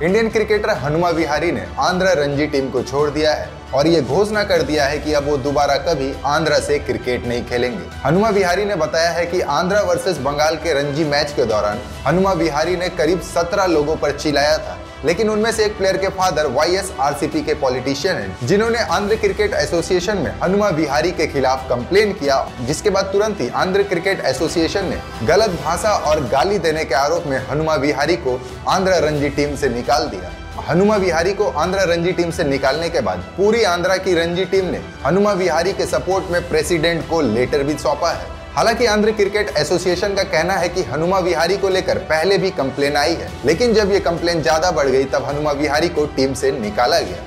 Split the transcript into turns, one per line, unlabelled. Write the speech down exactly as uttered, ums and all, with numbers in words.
Indian cricketer Hanuma Vihari ने Andhra Ranji team को छोड़ दिया है और ये घोषणा कर दिया है कि अब वो दोबारा कभी आंध्र से क्रिकेट नहीं खेलेंगे। हनुमा विहारी ने बताया है कि आंध्र वर्सेस बंगाल के रणजी मैच के दौरान हनुमा विहारी ने करीब सत्रह लोगों पर चिल्लाया था, लेकिन उनमें से एक प्लेयर के father Y S R C P के पॉलिटिशियन हैं, जिन्होंने आंध्र क्रिकेट एसोसिएशन में हनुमा विहारी के खिलाफ कंप्लेन किया, जिसके बाद तुरंत ही आंध्र क्रिकेट एसोसिएशन ने गलत भाषा और गाली देने के आरोप में हनुमा विहारी को आंध्र रणजी टीम से निकाल दिया। हनुमा विहारी को आंध्र रणजी टीम से निकालने के बाद पूरी आंध्रा की रणजी टीम ने हनुमा विहारी के सपोर्ट में प्रेसिडेंट को लेटर भी सौंपा है। हालांकि आंध्र क्रिकेट एसोसिएशन का कहना है कि हनुमा विहारी को लेकर पहले भी कंप्लेन आई है, लेकिन जब ये कंप्लेन ज्यादा बढ़ गई तब हनुमा विहारी को टीम से निकाला गया।